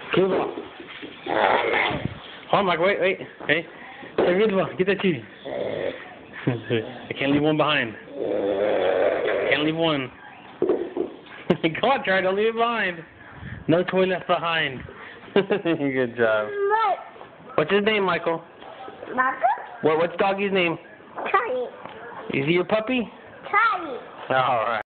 Good ball. Hold on, Michael. Wait. Hey. Good ball. Get that cheese. I can't leave one behind. Can't leave one. Come on, Charlie. Don't leave it behind. No toy left behind. Good job. What's his name, Michael? Michael? What's Doggy's name? Charlie. Is he your puppy? Charlie. All right.